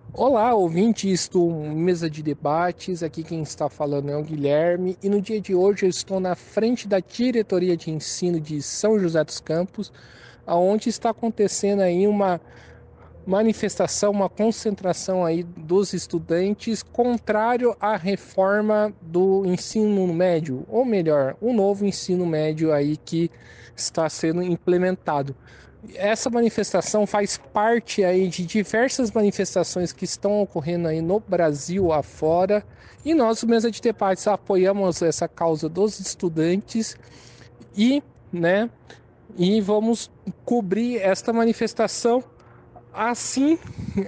Olá, ouvintes do Mesa de Debates. Aqui quem está falando é o Guilherme e no dia de hoje eu estou na frente da Diretoria de Ensino de São José dos Campos, aonde está acontecendo aí uma manifestação, uma concentração aí dos estudantes contrário à reforma do ensino médio, ou melhor, o novo ensino médio aí que está sendo implementado. Essa manifestação faz parte aí de diversas manifestações que estão ocorrendo aí no Brasil afora, e nós, do Mesa de Debates, apoiamos essa causa dos estudantes e, né, e vamos cobrir esta manifestação assim,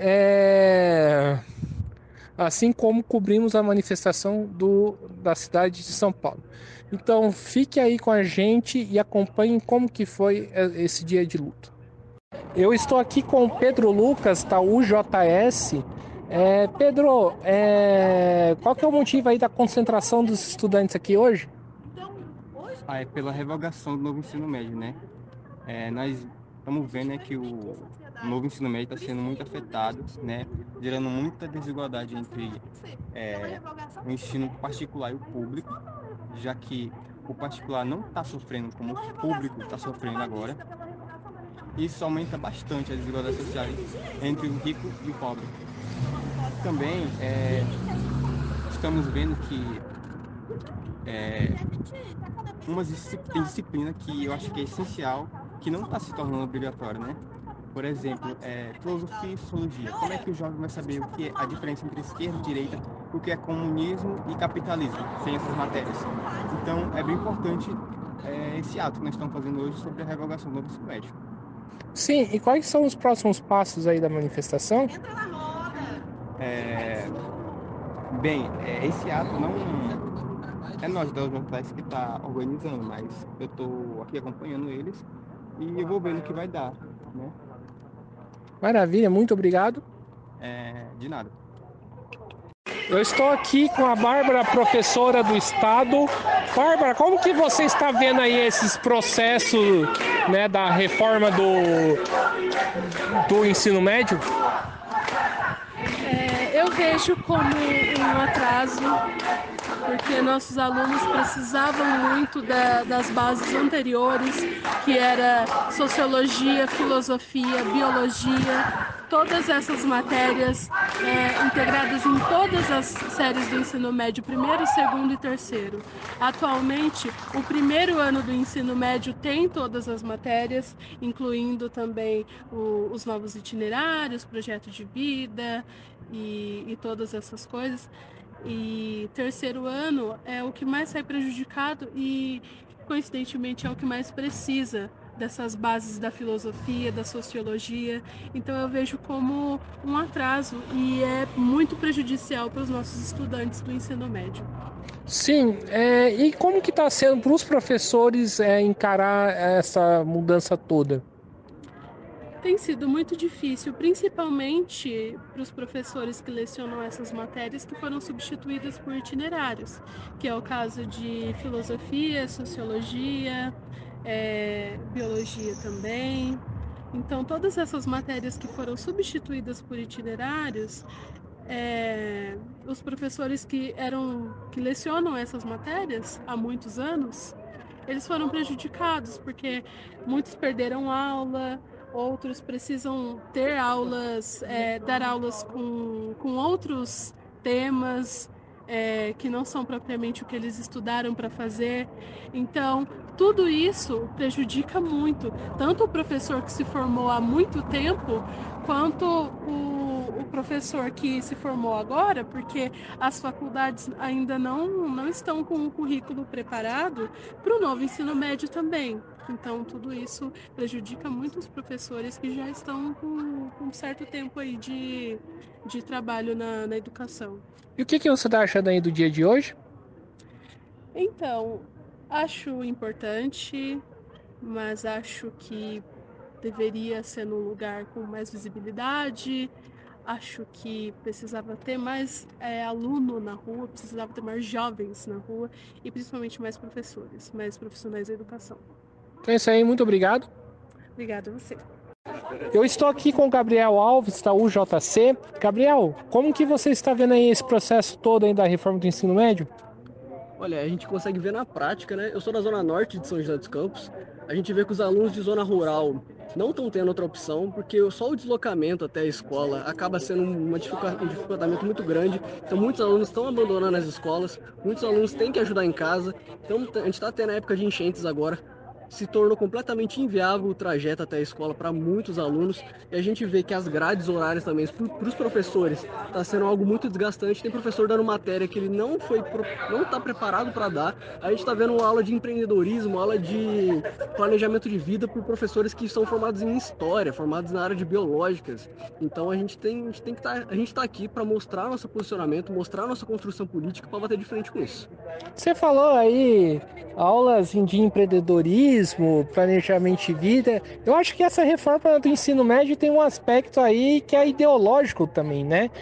assim como cobrimos a manifestação da cidade de São Paulo. Então fique aí com a gente e acompanhe como que foi esse dia de luta. Eu estou aqui com o Pedro Lucas, da UJS. Pedro, qual que é o motivo aí da concentração dos estudantes aqui hoje? É pela revogação do novo ensino médio, né? Nós estamos vendo, né, que o novo ensino médio está sendo muito afetado, né? Gerando muita desigualdade entre o ensino particular e o público, já que o particular não está sofrendo como o público está sofrendo agora. Isso aumenta bastante as desigualdades sociais entre o rico e o pobre. Também estamos vendo que tem disciplina que eu acho que é essencial, que não está se tornando obrigatória, né? Por exemplo, filosofia e sociologia. Como é que o jovem vai saber o que é a diferença entre esquerda e direita, o que é comunismo e capitalismo, sem essas matérias? Então, é bem importante esse ato que nós estamos fazendo hoje sobre a revogação do ensino médio. Sim, e quais são os próximos passos aí da manifestação? É, esse ato não é nós da Jornais que está organizando, mas eu estou aqui acompanhando eles e eu vou vendo o que vai dar, né? Maravilha, muito obrigado. De nada. Eu estou aqui com a Bárbara, professora do Estado. Bárbara, como que você está vendo aí esses processos, né, da reforma do ensino médio? Eu vejo como um atraso, porque nossos alunos precisavam muito das bases anteriores, que era sociologia, filosofia, biologia, todas essas matérias integradas em todas as séries do ensino médio, primeiro, segundo e terceiro. Atualmente, o primeiro ano do ensino médio tem todas as matérias, incluindo também os novos itinerários, projeto de vida e todas essas coisas. E terceiro ano é o que mais sai prejudicado e, coincidentemente, é o que mais precisa dessas bases da filosofia, da sociologia. Então eu vejo como um atraso e é muito prejudicial para os nossos estudantes do ensino médio. Sim, e como que está sendo para os professores encarar essa mudança toda? Tem sido muito difícil, principalmente para os professores que lecionam essas matérias que foram substituídas por itinerários, que é o caso de filosofia, sociologia, biologia também. Então, todas essas matérias que foram substituídas por itinerários, os professores que lecionam essas matérias há muitos anos, eles foram prejudicados porque muitos perderam aula, outros precisam ter aulas, dar aulas com outros temas que não são propriamente o que eles estudaram para fazer. Então, tudo isso prejudica muito, tanto o professor que se formou há muito tempo, quanto o professor que se formou agora, porque as faculdades ainda não estão com o currículo preparado para o novo ensino médio também. Então, tudo isso prejudica muito os professores que já estão com um certo tempo aí de trabalho na educação. E o que você está achando aí do dia de hoje? Então, acho importante, mas acho que deveria ser num lugar com mais visibilidade. Acho que precisava ter mais aluno na rua, precisava ter mais jovens na rua e principalmente mais professores, mais profissionais da educação. Então é isso aí, muito obrigado. Obrigada a você. Eu estou aqui com o Gabriel Alves, da UJC. Gabriel, como que você está vendo aí esse processo todo aí da reforma do ensino médio? Olha, a gente consegue ver na prática, né? Eu sou da zona norte de São José dos Campos. A gente vê que os alunos de zona rural não estão tendo outra opção, porque só o deslocamento até a escola acaba sendo um dificultamento muito grande. Então, muitos alunos estão abandonando as escolas, muitos alunos têm que ajudar em casa. Então, a gente está tendo a época de enchentes agora. Se tornou completamente inviável o trajeto até a escola para muitos alunos, e a gente vê que as grades horárias também para os professores está sendo algo muito desgastante. Tem professor dando matéria que ele não está preparado para dar. A gente está vendo uma aula de empreendedorismo, aula de planejamento de vida por professores que são formados em história, formados na área de biológicas. Então a gente está aqui para mostrar nosso posicionamento, mostrar nossa construção política para bater de frente com isso. Você falou aí aulas de empreendedorismo, planejamento de vida. Eu acho que essa reforma do ensino médio tem um aspecto aí que é ideológico também, né?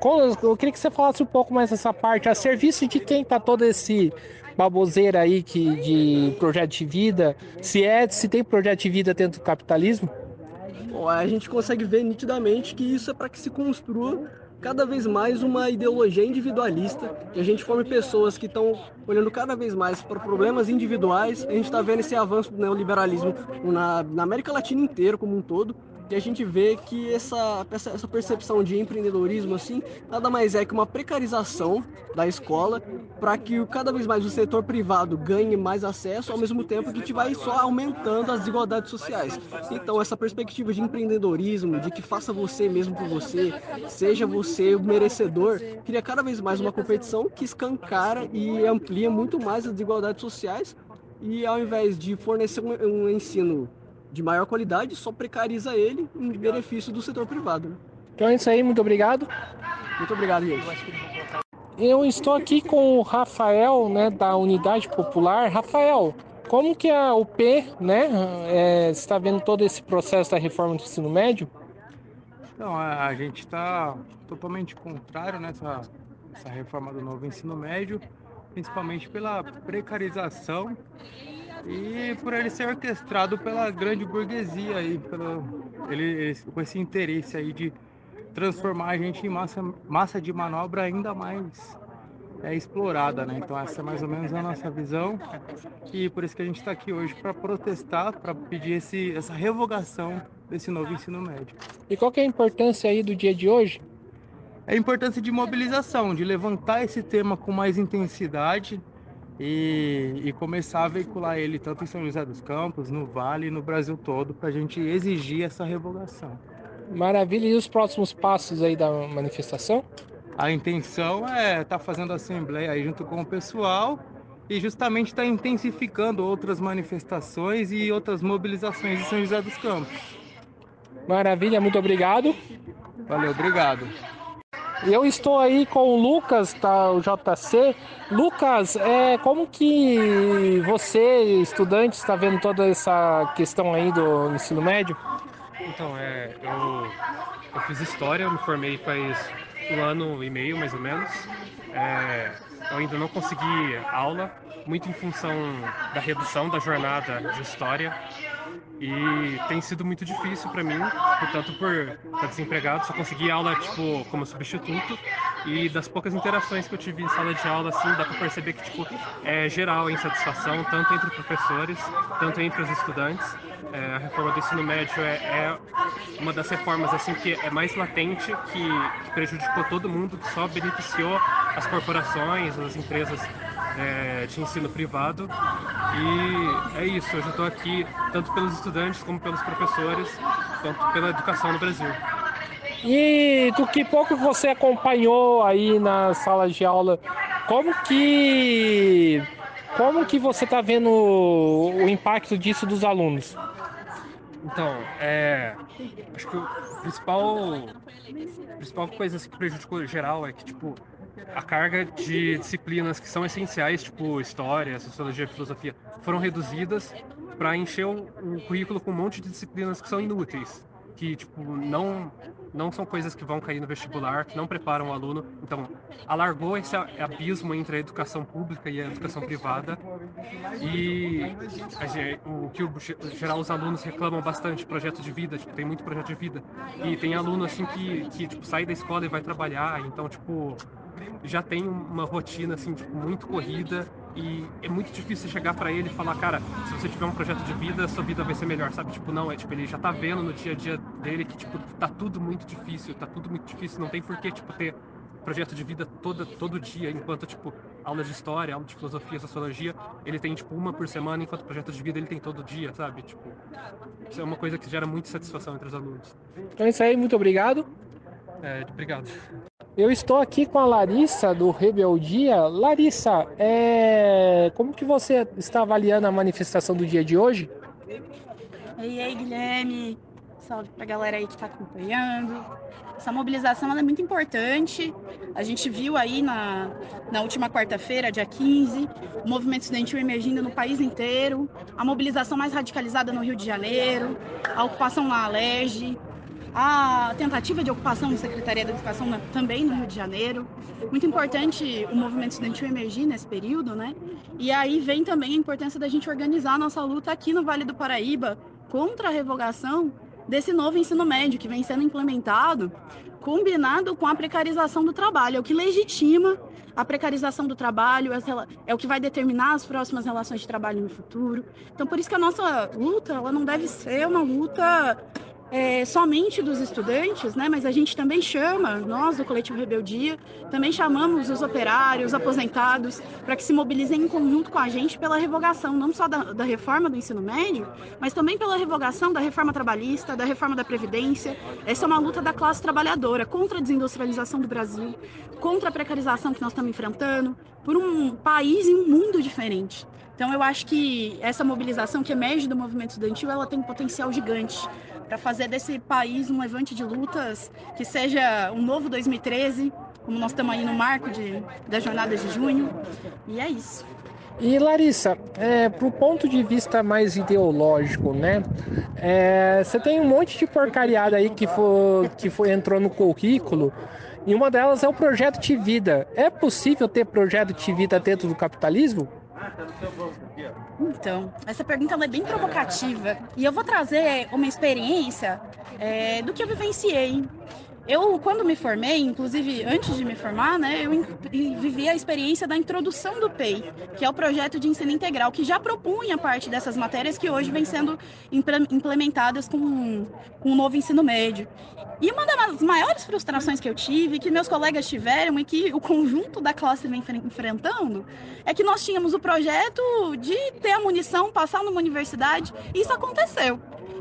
Eu queria que você falasse um pouco mais dessa parte. A serviço de quem está todo esse baboseira aí de projeto de vida? Se tem projeto de vida dentro do capitalismo? Bom, a gente consegue ver nitidamente que isso é para que se construa cada vez mais uma ideologia individualista, que a gente forme pessoas que estão olhando cada vez mais para problemas individuais. A gente está vendo esse avanço do neoliberalismo na América Latina inteira como um todo, e a gente vê que essa percepção de empreendedorismo assim nada mais é que uma precarização da escola para que cada vez mais o setor privado ganhe mais acesso, ao mesmo tempo que a gente vai só aumentando as desigualdades sociais. Então essa perspectiva de empreendedorismo, de que faça você mesmo por você, seja você o merecedor, cria cada vez mais uma competição que escancara e amplia muito mais as desigualdades sociais, e ao invés de fornecer um ensino de maior qualidade, só precariza ele em benefício do setor privado. Né? Então é isso aí, muito obrigado. Muito obrigado, gente. Eu estou aqui com o Rafael, né, da Unidade Popular. Rafael, como que a UP, né, está vendo todo esse processo da reforma do ensino médio? Então, a gente está totalmente contrário nessa reforma do novo ensino médio, principalmente pela precarização e por ele ser orquestrado pela grande burguesia aí, com esse interesse aí de transformar a gente em massa de manobra ainda mais explorada, né? Então essa é mais ou menos a nossa visão, e por isso que a gente está aqui hoje para protestar, para pedir essa revogação desse novo ensino médio. E qual que é a importância aí do dia de hoje? É a importância de mobilização, de levantar esse tema com mais intensidade e começar a veicular ele tanto em São José dos Campos, no Vale e no Brasil todo, para a gente exigir essa revogação. Maravilha. E os próximos passos aí da manifestação? A intenção é estar fazendo assembleia aí junto com o pessoal e justamente estar intensificando outras manifestações e outras mobilizações em São José dos Campos. Maravilha, muito obrigado. Valeu, obrigado. Eu estou aí com o Lucas, da UJC. Lucas, como que você, estudante, está vendo toda essa questão aí do ensino médio? Então, eu fiz História, eu me formei faz 1 ano e meio, mais ou menos. Eu ainda não consegui aula, muito em função da redução da jornada de História. E tem sido muito difícil para mim, portanto, por estar desempregado, só consegui aula como substituto, e das poucas interações que eu tive em sala de aula, assim, dá para perceber que é geral a insatisfação, tanto entre professores, tanto entre os estudantes. A reforma do ensino médio é uma das reformas assim que é mais latente, que prejudicou todo mundo, que só beneficiou as corporações, as empresas de ensino privado. E é isso, eu já estou aqui tanto pelos estudantes como pelos professores, quanto pela educação no Brasil. E do que pouco você acompanhou aí nas salas de aula, como que você está vendo o impacto disso dos alunos? Então, acho que a principal coisa assim, que prejudicou geral é que, a carga de disciplinas que são essenciais, História, Sociologia, Filosofia, foram reduzidas para encher o currículo com um monte de disciplinas que são inúteis, que, não são coisas que vão cair no vestibular, que não preparam o aluno. Então, alargou esse abismo entre a educação pública e a educação privada. E o que geral os alunos reclamam bastante, projeto de vida, tipo, tem muito projeto de vida. E tem aluno assim que tipo, sai da escola e vai trabalhar, então tipo, já tem uma rotina assim, tipo, muito corrida. E é muito difícil chegar pra ele e falar, cara, se você tiver um projeto de vida, sua vida vai ser melhor, sabe? Tipo, não, tipo, ele já tá vendo no dia a dia dele que, tipo, tá tudo muito difícil, não tem por que, tipo, ter projeto de vida todo dia, enquanto, tipo, aula de história, aula de filosofia, sociologia, ele tem, tipo, uma por semana, enquanto projeto de vida ele tem todo dia, sabe? Tipo, isso é uma coisa que gera muita satisfação entre os alunos. Então é isso aí, muito obrigado. Obrigado. Eu estou aqui com a Larissa, do Rebeldia. Larissa, como que você está avaliando a manifestação do dia de hoje? E aí, Guilherme, salve pra galera aí que está acompanhando. Essa mobilização ela é muito importante. A gente viu aí na última quarta-feira, dia 15, o movimento estudantil emergindo no país inteiro, a mobilização mais radicalizada no Rio de Janeiro, a ocupação na Alerj, a tentativa de ocupação da Secretaria da Educação também no Rio de Janeiro. Muito importante o movimento estudantil emergir nesse período, né? E aí vem também a importância da gente organizar a nossa luta aqui no Vale do Paraíba contra a revogação desse novo ensino médio que vem sendo implementado, combinado com a precarização do trabalho, é o que legitima a precarização do trabalho, é o que vai determinar as próximas relações de trabalho no futuro. Então, por isso que a nossa luta ela não deve ser uma luta somente dos estudantes, né? Mas a gente também chama, nós do Coletivo Rebeldia, também chamamos os operários, aposentados, para que se mobilizem em conjunto com a gente pela revogação, não só da reforma do ensino médio, mas também pela revogação da reforma trabalhista, da reforma da Previdência. Essa é uma luta da classe trabalhadora contra a desindustrialização do Brasil, contra a precarização que nós estamos enfrentando, por um país e um mundo diferente. Então, eu acho que essa mobilização que emerge do movimento estudantil, ela tem um potencial gigante para fazer desse país um levante de lutas que seja um novo 2013, como nós estamos aí no marco das jornadas de junho. E é isso. E Larissa, para o ponto de vista mais ideológico, né? Você tem um monte de porcariada aí que entrou no currículo, e uma delas é o projeto de vida. É possível ter projeto de vida dentro do capitalismo? Então, essa pergunta ela é bem provocativa e eu vou trazer uma experiência do que eu vivenciei. Eu, quando me formei, inclusive antes de me formar, né, eu vivi a experiência da introdução do PEI, que é o projeto de ensino integral, que já propunha parte dessas matérias que hoje vêm sendo implementadas com o novo ensino médio. E uma das maiores frustrações que eu tive, que meus colegas tiveram e que o conjunto da classe vem enfrentando, é que nós tínhamos o projeto de ter a munição, passar numa universidade, e isso aconteceu.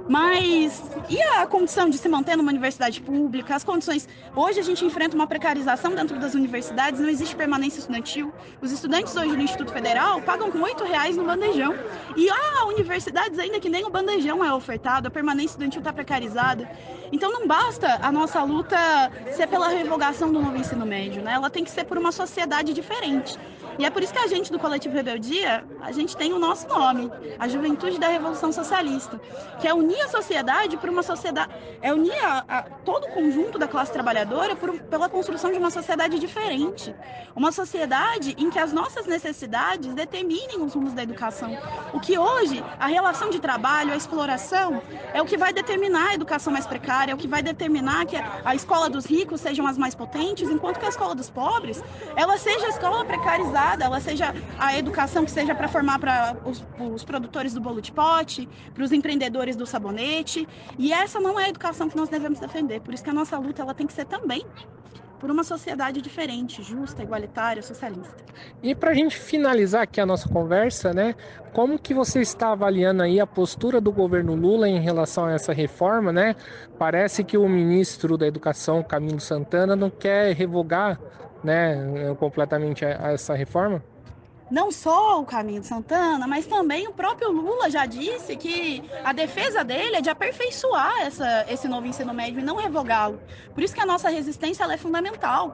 Mas e a condição de se manter numa universidade pública? As condições... Hoje a gente enfrenta uma precarização dentro das universidades, não existe permanência estudantil. Os estudantes hoje no Instituto Federal pagam com R$8 no bandejão. E há universidades ainda que nem o bandejão é ofertado, a permanência estudantil está precarizada. Então não basta a nossa luta ser pela revogação do novo ensino médio, né? Ela tem que ser por uma sociedade diferente. E é por isso que a gente do Coletivo Rebeldia, a gente tem o nosso nome, a Juventude da Revolução Socialista, que é unir a sociedade por uma sociedade, unir todo o conjunto da classe trabalhadora pela construção de uma sociedade diferente. Uma sociedade em que as nossas necessidades determinem os rumos da educação. O que hoje, a relação de trabalho, a exploração, é o que vai determinar a educação mais precária, é o que vai determinar que a escola dos ricos sejam as mais potentes, enquanto que a escola dos pobres, ela seja a escola precarizada, ela seja a educação que seja para formar para os produtores do bolo de pote, para os empreendedores do sabonete, e essa não é a educação que nós devemos defender. Por isso que a nossa luta ela tem que ser também por uma sociedade diferente, justa, igualitária, socialista. E para a gente finalizar aqui a nossa conversa, né? Como que você está avaliando aí a postura do governo Lula em relação a essa reforma, né? Parece que o ministro da Educação, Camilo Santana, não quer revogar, né, completamente essa reforma? Não só o Camilo Santana, mas também o próprio Lula já disse que a defesa dele é de aperfeiçoar esse novo ensino médio e não revogá-lo. Por isso que a nossa resistência ela é fundamental.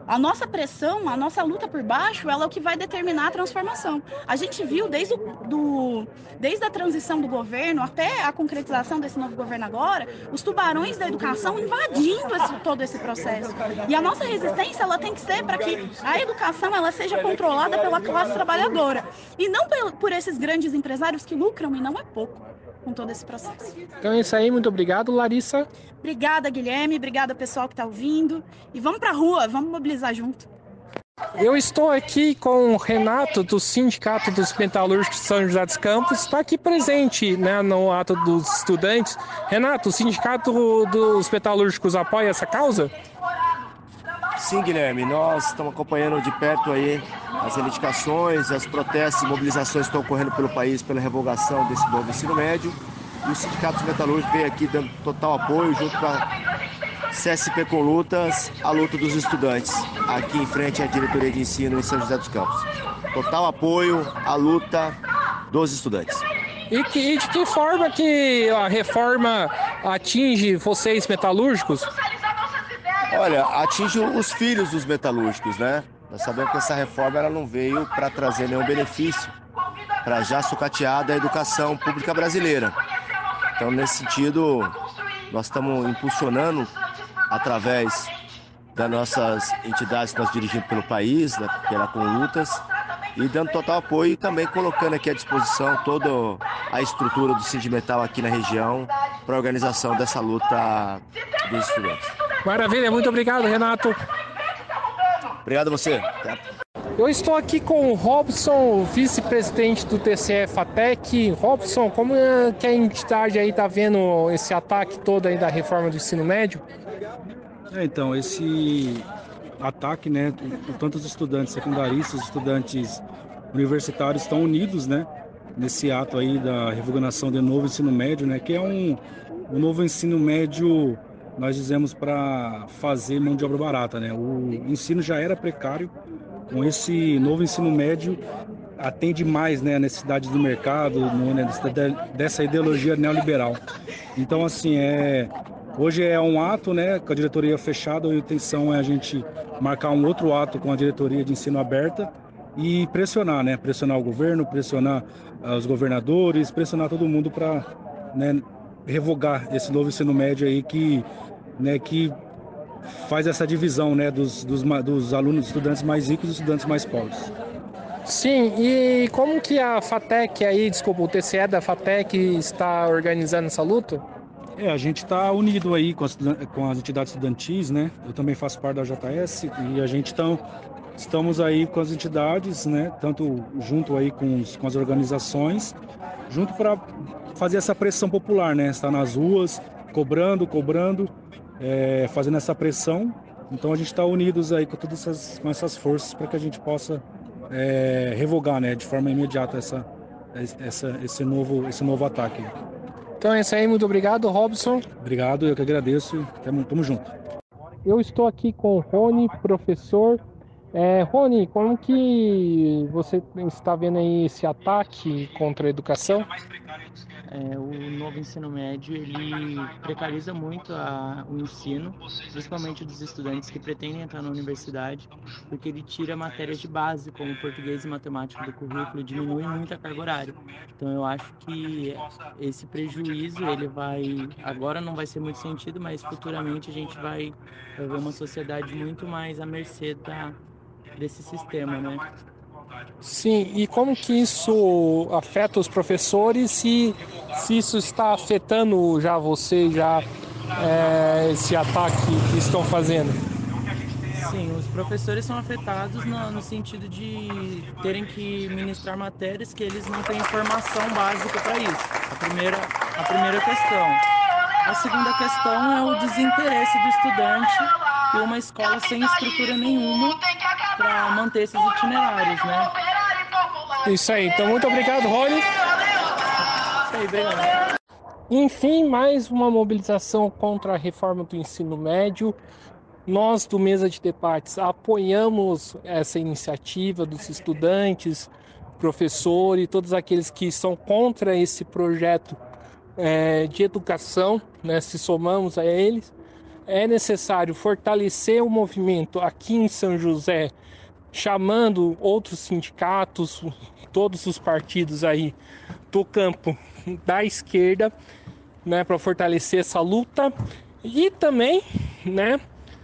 A nossa pressão, a nossa luta por baixo, ela é o que vai determinar a transformação. A gente viu desde a transição do governo até a concretização desse novo governo agora, os tubarões da educação invadindo todo esse processo. E a nossa resistência, ela tem que ser para que a educação ela seja controlada pela classe trabalhadora e não por esses grandes empresários que lucram, e não é pouco, com todo esse processo. Então é isso aí, muito obrigado, Larissa. Obrigada, Guilherme, obrigada pessoal que está ouvindo, e vamos para a rua, vamos mobilizar junto. Eu estou aqui com o Renato, do Sindicato dos Metalúrgicos de São José dos Campos, está aqui presente, né, no ato dos estudantes. Renato, o Sindicato dos Metalúrgicos apoia essa causa? Sim, Guilherme, nós estamos acompanhando de perto aí as reivindicações, as protestos e mobilizações que estão ocorrendo pelo país pela revogação desse novo ensino médio. E o Sindicato dos Metalúrgicos veio aqui dando total apoio junto com a CSP com Lutas, a luta dos estudantes, aqui em frente à diretoria de ensino em São José dos Campos. Total apoio à luta dos estudantes. E de que forma que a reforma atinge vocês metalúrgicos? Olha, atinge os filhos dos metalúrgicos, né? Nós sabemos que essa reforma ela não veio para trazer nenhum benefício para já sucateada a educação pública brasileira. Então, nesse sentido, nós estamos impulsionando através das nossas entidades que nós dirigimos pelo país, pela Conlutas, e dando total apoio e também colocando aqui à disposição toda a estrutura do sindimetal aqui na região para a organização dessa luta dos estudantes. Maravilha, muito obrigado, Renato. Obrigado a você. Eu estou aqui com o Robson, vice-presidente do TCE FATEC. Robson, como é que a entidade aí está vendo esse ataque todo aí da reforma do ensino médio? Então, esse ataque, né, tanto os estudantes secundaristas, os estudantes universitários estão unidos, né, nesse ato aí da revogação do novo ensino médio, né, que é um novo ensino médio, nós dizemos, para fazer mão de obra barata, né. O ensino já era precário, com esse novo ensino médio atende mais, né, a necessidade do mercado, dessa ideologia neoliberal. Então, assim, hoje é um ato, né, com a diretoria fechada, a intenção é a gente marcar um outro ato com a diretoria de ensino aberta e pressionar, né, pressionar o governo, pressionar os governadores, pressionar todo mundo para, né, revogar esse novo ensino médio aí que faz essa divisão, né, dos alunos, estudantes mais ricos e estudantes mais pobres. Sim, e como que a FATEC aí, desculpa, o TCE da FATEC está organizando essa luta? A gente está unido aí com as entidades estudantis, né? Eu também faço parte da JS e a gente estamos aí com as entidades, né? Tanto junto aí com as organizações, junto para fazer essa pressão popular, né? Estar nas ruas, cobrando, fazendo essa pressão. Então a gente está unidos aí com essas forças para que a gente possa revogar, né? De forma imediata esse novo ataque. Então é isso aí, muito obrigado, Robson. Obrigado, eu que agradeço. Tamo junto. Eu estou aqui com o Rony, professor. Rony, como que você está vendo aí esse ataque contra a educação? O novo ensino médio, ele precariza muito o ensino, principalmente dos estudantes que pretendem entrar na universidade, porque ele tira matérias de base, como português e matemática do currículo, diminui muito a carga horária. Então eu acho que esse prejuízo, agora não vai ser muito sentido, mas futuramente a gente vai ver uma sociedade muito mais à mercê desse sistema, né? Sim, e como que isso afeta os professores, se isso está afetando já vocês, esse ataque que estão fazendo? Sim, os professores são afetados no sentido de terem que ministrar matérias que eles não têm formação básica para isso. A primeira questão. A segunda questão é o desinteresse do estudante e uma escola sem estrutura nenhuma para manter esses itinerários, né? Isso aí, então muito obrigado, Rony. Isso aí, obrigado. Enfim, mais uma mobilização contra a reforma do ensino médio. Nós do Mesa de Debates apoiamos essa iniciativa dos estudantes, professores e todos aqueles que são contra esse projeto de educação, né? Se somamos a eles. é necessário fortalecer o movimento aqui em São José, chamando outros sindicatos, todos os partidos aí do campo da esquerda, né, para fortalecer essa luta, e também, né,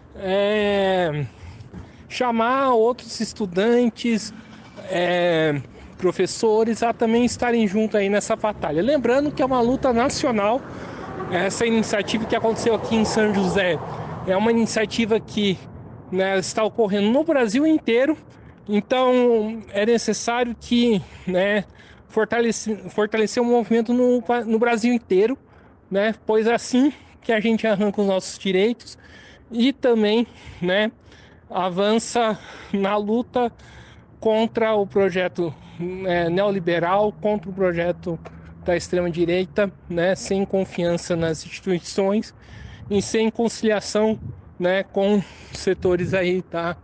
chamar outros estudantes, professores a também estarem juntos aí nessa batalha. Lembrando que é uma luta nacional. Essa iniciativa que aconteceu aqui em São José é uma iniciativa que, né, está ocorrendo no Brasil inteiro. Então é necessário que, né, fortalecer o movimento no Brasil inteiro, né, pois é assim que a gente arranca os nossos direitos e também, né, avança na luta contra o projeto neoliberal, contra o projeto da extrema-direita, né, sem confiança nas instituições e sem conciliação, né, com setores aí da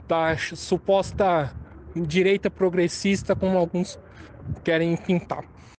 suposta direita progressista, como alguns querem pintar.